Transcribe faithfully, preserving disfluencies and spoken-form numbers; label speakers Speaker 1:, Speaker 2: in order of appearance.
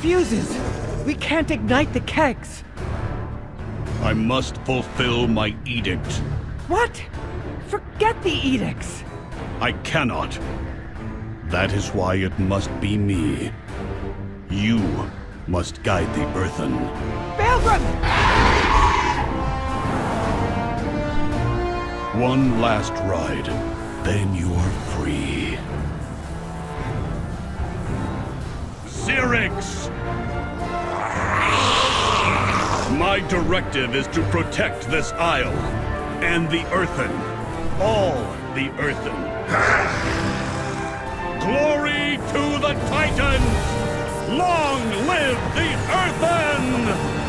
Speaker 1: fuses! We can't ignite the kegs!
Speaker 2: I must fulfill my edict.
Speaker 1: What? Forget the edicts!
Speaker 2: I cannot. That is why it must be me. You must guide the Earthen.
Speaker 1: Baelgrims!
Speaker 2: One last ride, then you're free. Syrinx! My directive is to protect this isle, and the Earthen. All the Earthen. Glory to the Titans! Long live the Earthen!